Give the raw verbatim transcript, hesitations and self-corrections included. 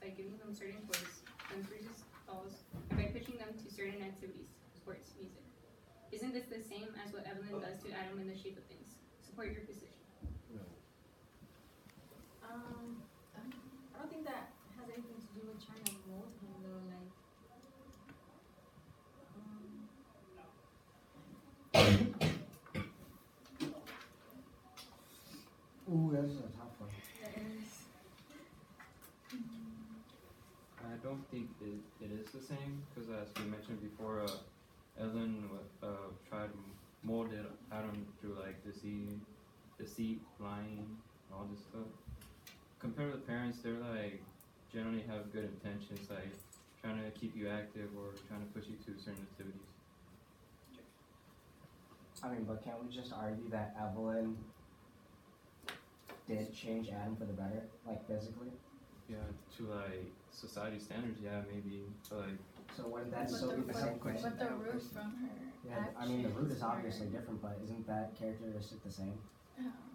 by giving them certain toys, countries, dolls, and by pushing them to certain activities, sports, music. Isn't this the same as what Evelyn does to Adam in the shape of things? Support your position. No. Um, I don't think that has anything to do with trying to mold him though. Like, um, Ooh, this is a tough one. that is. I don't think it, it is the same because, as we mentioned before, uh, Ellen uh, tried to mold it Adam through like deceit, deceit, lying, and all this stuff. Compared to the parents, they're like generally have good intentions, like trying to keep you active or trying to push you to certain activities. I mean, but can't we just argue that Evelyn did change Adam for the better, like physically? Yeah, to like society standards, yeah, maybe. But like, So wouldn't that But still the, be the but, same question? but the root from her Yeah, I mean the root is actions obviously were- different, but isn't that characteristic the same? Um,